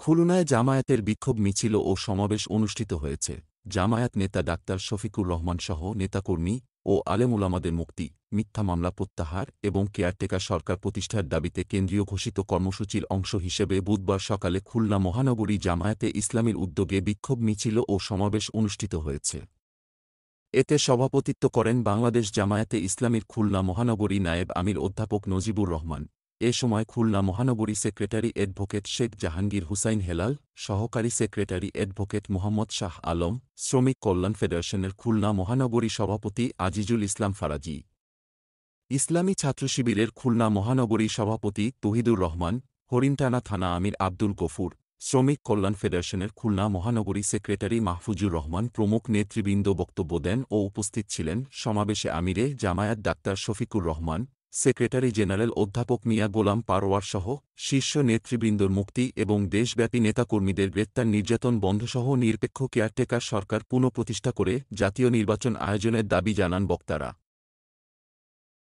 খুলনায় জামায়াতের বিক্ষোভ মিছিল ও সমাবেশ অনুষ্ঠিত হয়েছে। জামায়াত নেতা ডাক্তার শফিকুর রহমান সহ নেতাকর্মী ও আলেমুলামাদের মুক্তি, মিথ্যা মামলা প্রত্যাহার এবং কেয়ারটেকার সরকার প্রতিষ্ঠার দাবিতে কেন্দ্রীয় ঘোষিত কর্মসূচির অংশ হিসেবে বুধবার সকালে খুলনা মহানগরী জামায়াতে ইসলামীর উদ্যোগে বিক্ষোভ মিছিল ও সমাবেশ অনুষ্ঠিত হয়েছে। এতে সভাপতিত্ব করেন বাংলাদেশ জামায়াতে ইসলামীর খুলনা মহানগরী নায়েব আমির অধ্যাপক নজিবুর রহমান। এ সময় খুলনা মহানগরী সেক্রেটারি অ্যাডভোকেট শেখ জাহাঙ্গীর হুসাইন হেলাল, সহকারী সেক্রেটারি অ্যাডভোকেট মোহাম্মদ শাহ আলম, শ্রমিক কল্যাণ ফেডারেশনের খুলনা মহানগরী সভাপতি আজিজুল ইসলাম ফারাজি, ইসলামী ছাত্র শিবিরের খুলনা মহানগরী সভাপতি তৌহিদুর রহমান, হরিণটানা থানা আমির আব্দুল গফুর, শ্রমিক কল্যাণ ফেডারেশনের খুলনা মহানগরী সেক্রেটারি মাহফুজুর রহমান প্রমুখ নেতৃবৃন্দ বক্তব্য দেন ও উপস্থিত ছিলেন। সমাবেশে আমিরে Jamaat doctor Shafiqur Rahman, secretary general অধ্যাপক মিয়া গোলাম পারোয়ার সহ শীর্ষ নেতৃবৃন্দর মুক্তি এবং দেশব্যাপী নেতাকর্মীদের গ্রেপ্তার নির্যাতন বন্ধসহ নিরপেক্ষ কেয়ারটেকার সরকার পুনঃপ্রতিষ্ঠা করে জাতীয় নির্বাচন আয়োজনের দাবি জানান বক্তারা।